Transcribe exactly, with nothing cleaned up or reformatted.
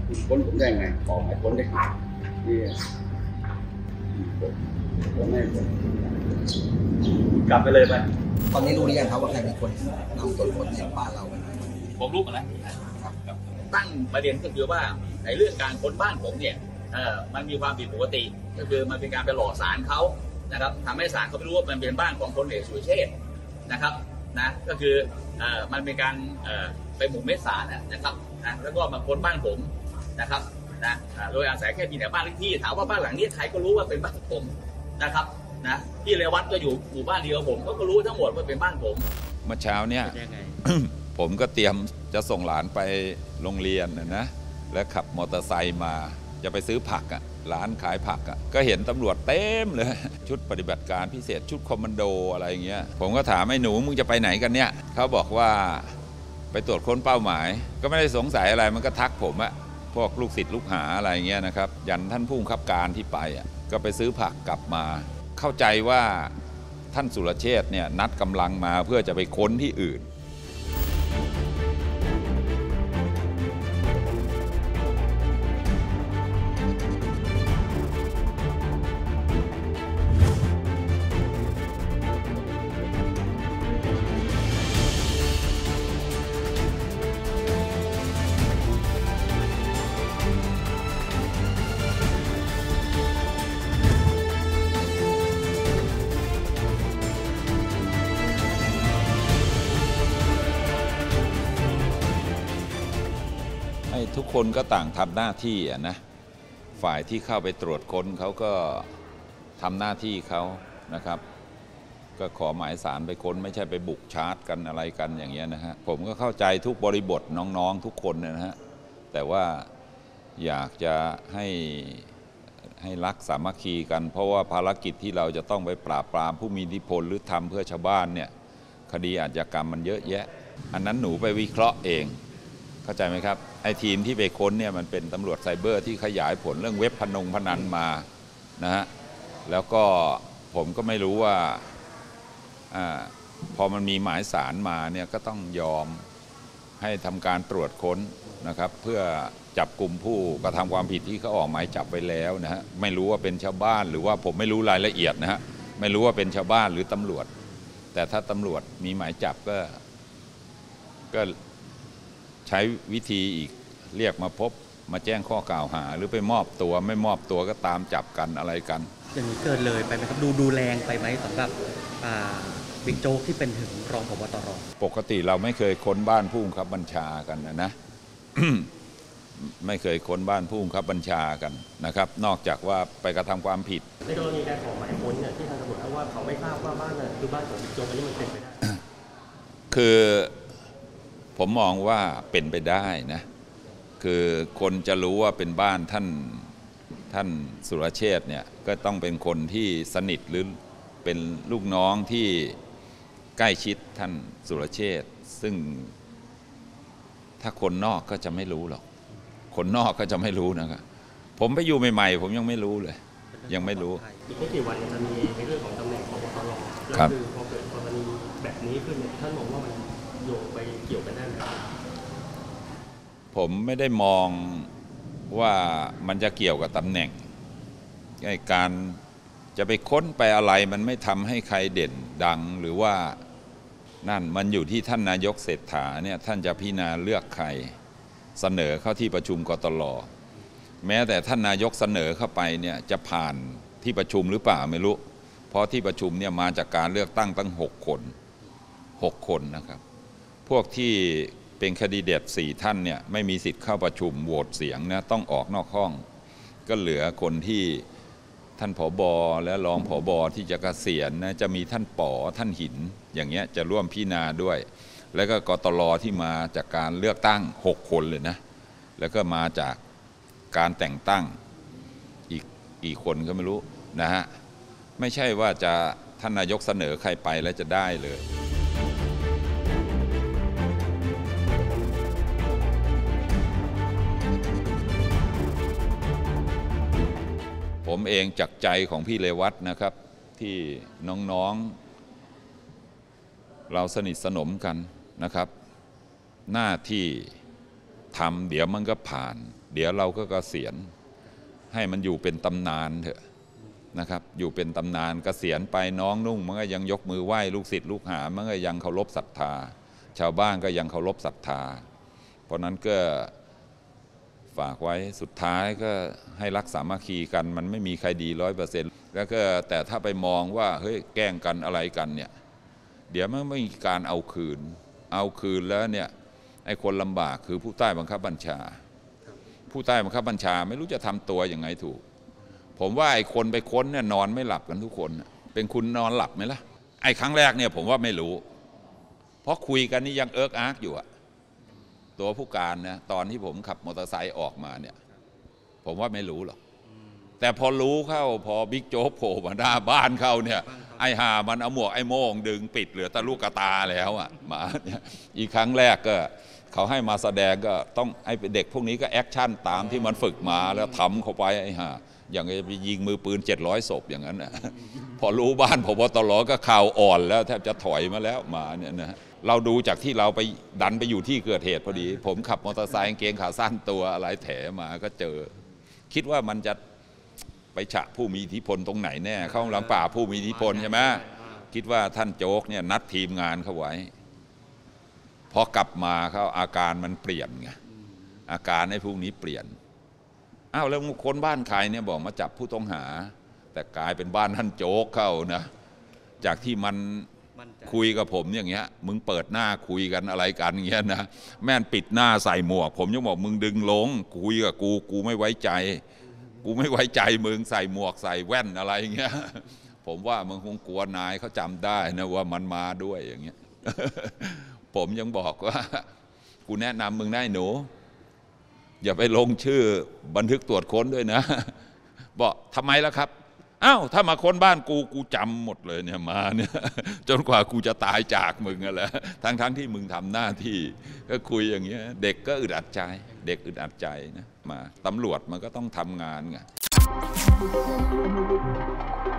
คุณค้นผมได้ไงบอกให้ค้นได้นี่ผมไม่ผมกลับไปเลยไปตอนนี้รู้หรือยังครับว่าใครเป็นคนนำตรวจค้นในบ้านเราผมรู้หมดแล้วตั้งประเด็นก็คือว่าในเรื่องการค้นบ้านผมเนี่ยเออมันมีความผิดปกติก็คือมันเป็นการไปหลอกศาลเขานะครับทำให้ศาลเขาไม่รู้ว่ามันเป็นบ้านของพลเอกสุรเชษฐ์นะครับนะก็คือเอ่อมันเป็นการเอ่อไปหมู่เม็ดศาลนะครับนะแล้วก็มาค้นบ้านผมนะครับนะโดยอาศัยแค่มีแต่บ้านเลขที่ถามว่าบ้านหลังนี้ใครก็รู้ว่าเป็นบ้านผมนะครับนะพี่เรวัตก็อยู่หมู่บ้านเดียวผมก็รู้ทั้งหมดว่าเป็นบ้านผมเมื่อเช้าเนี่ย ผมก็เตรียมจะส่งหลานไปโรงเรียนนะนะแล้วขับมอเตอร์ไซค์มาจะไปซื้อผักอ่ะร้านขายผักอ่ะก็เห็นตำรวจเต็มเลยชุดปฏิบัติการพิเศษชุดคอมมานโดอะไรเงี้ยผมก็ถามไอ้หนูมึงจะไปไหนกันเนี่ยเขาบอกว่าไปตรวจค้นเป้าหมายก็ไม่ได้สงสัยอะไรมันก็ทักผมอะพวกลูกศิษย์ลูกหาอะไรเงี้ยนะครับยันท่านผู้บังคับการที่ไปอ่ะก็ไปซื้อผักกลับมาเข้าใจว่าท่านสุรเชษฐ์เนี่ยนัดกำลังมาเพื่อจะไปค้นที่อื่นทุกคนก็ต่างทำหน้าที่นะฝ่ายที่เข้าไปตรวจค้นเขาก็ทำหน้าที่เขานะครับก็ขอหมายสารไปค้นไม่ใช่ไปบุกชาร์จกันอะไรกันอย่างเงี้ยนะฮะผมก็เข้าใจทุกบริบทน้องๆทุกคนนะฮะแต่ว่าอยากจะให้ให้รักสามัคคีกันเพราะว่าภารกิจที่เราจะต้องไปปราบปรามผู้มีอิทธิพลหรือทำเพื่อชาวบ้านเนี่ยคดีอาชญากรรมมันเยอะแยะอันนั้นหนูไปวิเคราะห์เองเข้าใจไหมครับไอ้ทีมที่ไปค้นเนี่ยมันเป็นตำรวจไซเบอร์ที่ขยายผลเรื่องเว็บพนงพนันมานะฮะแล้วก็ผมก็ไม่รู้ว่าอ่าพอมันมีหมายสารมาเนี่ยก็ต้องยอมให้ทำการตรวจค้นนะครับเพื่อจับกลุ่มผู้กระทำความผิดที่เขาออกหมายจับไปแล้วนะฮะไม่รู้ว่าเป็นชาวบ้านหรือว่าผมไม่รู้รายละเอียดนะฮะไม่รู้ว่าเป็นชาวบ้านหรือตำรวจแต่ถ้าตำรวจมีหมายจับก็ก็ใช้วิธีอีกเรียกมาพบมาแจ้งข้อกล่าวหาหรือไปมอบตัวไม่มอบตัวก็ตามจับกันอะไรกันอย่างนี้เกินเลยไปไหมครับดูดูแรงไปไหมสำหรับบิ๊กโจ๊กที่เป็นถึงรองผบตรปกติเราไม่เคยค้นบ้านผู้บังคับบัญชากันนะนะ ไม่เคยค้นบ้านผู้บังคับบัญชากันนะครับนอกจากว่าไปกระทำความผิดในกรณีการขอหมายค้นเนี่ยที่ทางตำรวจเขาว่าเขาไม่ทราบว่าบ้านนั้นคือบ้านของบิ๊กโจ๊กอันนี้มันเป็นไปได้คือผมมองว่าเป็นไปได้นะคือคนจะรู้ว่าเป็นบ้านท่านท่านสุรเชษฐ์เนี่ยก็ต้องเป็นคนที่สนิทหรือเป็นลูกน้องที่ใกล้ชิดท่านสุรเชษฐ์ซึ่งถ้าคนนอกก็จะไม่รู้หรอกคนนอกก็จะไม่รู้นะครับผมไปอยู่ใหม่ๆผมยังไม่รู้เลยยังไม่รู้อีกไม่กี่วันจะมีในเรื่องของตำแหน่งผบตรแล้วคือพอเกิดกรณีแบบนี้ขึ้นเนี่ยท่านมองว่ามันโยงไปเกี่ยวกันได้ไหมผมไม่ได้มองว่ามันจะเกี่ยวกับตำแหน่งการจะไปค้นไปอะไรมันไม่ทำให้ใครเด่นดังหรือว่านั่นมันอยู่ที่ท่านนายกเศรษฐาเนี่ยท่านจะพิจารณาเลือกใครเสนอเข้าที่ประชุมกตล.แม้แต่ท่านนายกเสนอเข้าไปเนี่ยจะผ่านที่ประชุมหรือเปล่าไม่รู้เพราะที่ประชุมเนี่ยมาจากการเลือกตั้งตั้งหกคนหกคนนะครับพวกที่เป็นแคนดิเดตสี่ท่านเนี่ยไม่มีสิทธิ์เข้าประชุมโหวตเสียงนะต้องออกนอกห้องก็เหลือคนที่ท่านผบ.และรองผบ.ที่จะเกษียณนะจะมีท่านป๋อท่านหินอย่างเงี้ยจะร่วมพิจารณาด้วยแล้วก็กตล.ที่มาจากการเลือกตั้งหกคนเลยนะแล้วก็มาจากการแต่งตั้งอีกอีกคนก็ไม่รู้นะฮะไม่ใช่ว่าจะท่านนายกเสนอใครไปแล้วจะได้เลยผมเองจากใจของพี่เรวัตนะครับที่น้องๆเราสนิทสนมกันนะครับหน้าที่ทำเดี๋ยวมันก็ผ่านเดี๋ยวเราก็เกษียณให้มันอยู่เป็นตำนานเถอะนะครับอยู่เป็นตำนานเกษียณไปน้องนุ่งมันก็ยังยกมือไหว้ลูกศิษย์ลูกหามันก็ยังเคารพศรัทธาชาวบ้านก็ยังเคารพศรัทธาเพราะนั้นก็ฝากไว้สุดท้ายก็ให้รักสามัคคีกันมันไม่มีใครดีร้อยเปอร์เซ็นต์แล้วก็แต่ถ้าไปมองว่าเฮ้ยแกล้งกันอะไรกันเนี่ยเดี๋ยวมันไม่มีการเอาคืนเอาคืนแล้วเนี่ยไอ้คนลำบากคือผู้ใต้บังคับบัญชาผู้ใต้บังคับบัญชาไม่รู้จะทำตัวยังไงถูกผมว่าไอ้คนไปค้นเนี่ยนอนไม่หลับกันทุกคนเป็นคุณนอนหลับไหมล่ะไอ้ครั้งแรกเนี่ยผมว่าไม่รู้เพราะคุยกันนี่ยังเอิร์กอาร์กอยู่อะตัวผู้การนะตอนที่ผมขับมอเตอร์ไซค์ออกมาเนี่ยผมว่าไม่รู้หรอกแต่พอรู้เข้าพอบิ๊กโจ๊กโผล่มาหน้าบ้านเข้าเนี่ยไอ้ห่ามันเอาหมวกไอ้โม่งดึงปิดเหลือแต่ลูกกระตาแล้วอ่ะมาเนี่ยอีกครั้งแรกก็เขาให้มาแสดงก็ต้องไอ้เด็กพวกนี้ก็แอคชั่นตามที่มันฝึกมาแล้วทำเข้าไปไอ้ห่าอย่างจะไปยิงมือปืนเจ็ดร้อยศพอย่างนั้นนะพอรู้บ้านผบตรก็ข่าวอ่อนแล้วแทบจะถอยมาแล้วมาเนี่ยนะเราดูจากที่เราไปดันไปอยู่ที่เกิดเหตุพอดีผมขับมอเตอร์ไซค์กางเกงขาสั้นตัวอะไรแถมาก็เจอคิดว่ามันจะไปฉะผู้มีอิทธิพลตรงไหนแน่เข้าหลังป่าผู้มีอิทธิพลใช่ไหมคิดว่าท่านโจ๊กเนี่ยนัดทีมงานเขาไว้พอกลับมาเขาอาการมันเปลี่ยนไงอาการในพวกนี้เปลี่ยนอ้าวแล้วคนบ้านใครเนี่ยบอกมาจับผู้ต้องหาแต่กลายเป็นบ้านท่านโจ๊กเข้านะจากที่มันคุยกับผมอย่างเงี้ยมึงเปิดหน้าคุยกันอะไรกันเงี้ยนะแม่นปิดหน้าใส่หมวกผมยังบอกมึงดึงลงคุยกับกูกูไม่ไว้ใจกูไม่ไว้ใจมึงใส่หมวกใส่แว่นอะไรเงี้ยผมว่ามึงคงกลัวนายเขาจำได้นะว่ามันมาด้วยอย่างเงี้ยผมยังบอกว่ากูแนะนำมึงได้หนูอย่าไปลงชื่อบันทึกตรวจค้นด้วยนะบอกทำไมล่ะครับอ้าวถ้ามาค้นบ้านกูกูจำหมดเลยเนี่ยมาเนี่ยจนกว่ากูจะตายจากมึงอะไรทั้งทั้งที่มึงทำหน้าที่ก็คุยอย่างเงี้ยเด็กก็อึดอัดใจเด็กอึดอัดใจนะมาตำรวจมันก็ต้องทำงานไง